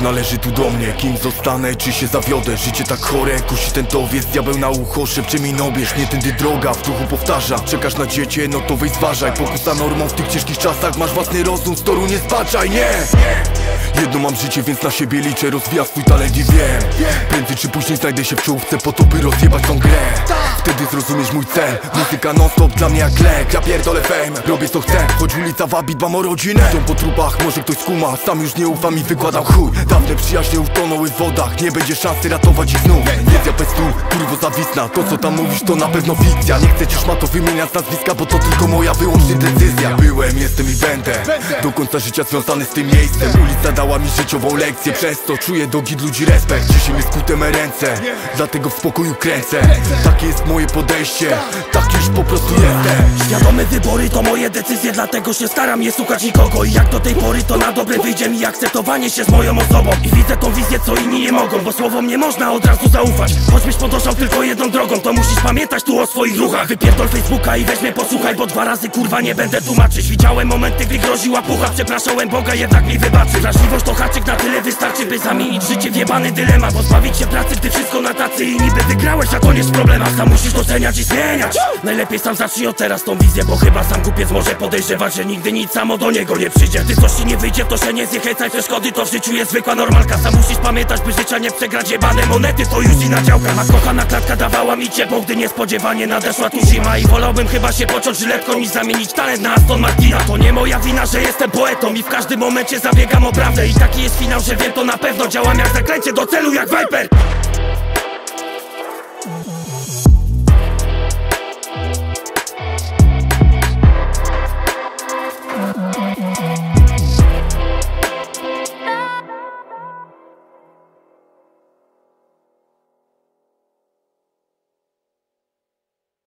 należy tu do mnie. Kim zostanę, czy się zawiodę? Życie tak chore, kusi ten towiec. Diabeł na ucho szepcze mi nobierz. Nie tędy droga, w duchu powtarza. Czekasz na dziecię, no to weź zważaj. Pokusa normą w tych ciężkich czasach. Masz własny rozum, z toru nie zbaczaj, nie! Jedno mam życie, więc na siebie liczę. Rozwijam swój talent i wiem, prędzej czy później znajdę się w czołówce po to, by rozjebać tą grę. Wtedy zrozumiesz mój cel. Muzyka non stop dla mnie jak lek. Ja pierdolę fame, robię co chcę. Choć ulica wabi, dbam o rodzinę. Idą po trupach, może ktoś skuma. Sam już nie ufam i wykładam chuj. Dawne przyjaźnie utonęły w wodach. Nie będzie szansy ratować ich znów. Wizja bez tu, kurwo zawisna. To co tam mówisz to na pewno fikcja. Nie chcę ci szmato wymieniać nazwiska, bo to tylko moja wyłącznie decyzja. Byłem, jestem i będę do końca życia związany z tym miejscem. Ulica dała mi życiową lekcję. Przez to czuję do git ludzi respekt. Dzisiaj mi skute me ręce, dlatego w spokoju kręcę. Takie jest moje podejście, tak już po prostu jestem. Świadome wybory to moje decyzje, dlatego się staram nie słuchać nikogo. I jak do tej pory to na dobre wyjdzie mi akceptowanie się z moją osobą. I widzę tą wizję, co inni nie mogą, bo słowom nie można od razu zaufać. Choćbyś podążał tylko jedną drogą, to musisz pamiętać tu o swoich ruchach. Wypierdol Facebooka i weź mnie posłuchaj, bo 2 razy kurwa nie będę tłumaczyć. Widziałem momenty, gdy groziła pucha. Przepraszałem Boga, jednak mi wybaczy. Wrażliwość to haczyk, na tyle wystarczy, by zamienić życie w jebany dylemat. Pozbawić się pracy, gdy wszystko na tacy i niby wygrałeś, a koniec w problemach. Sam musisz doceniać i zmieniać. Najlepiej sam zacznij od teraz tą wizję, bo chyba sam kupiec może podejrzewać, że nigdy nic samo do niego nie przyjdzie. Gdy coś ci nie wyjdzie, to się nie zniechęcaj. Przeszkody to w życiu jest zwykła normalka. Sam musisz pamiętać, by życia nie przegrać. Jebane monety to już inna działka. A kochana klatka dawała mi ciepło, gdy niespodziewanie nadeszła tu zima. I wolałbym chyba się pociąć żyletką niż zamienić talent na Aston Martina. To nie moja wina, że jestem poetą i w każdym momencie zabiegam o prawdę. I taki jest finał, że wiem to na pewno. Działam jak zaklęcie do celu jak Viper.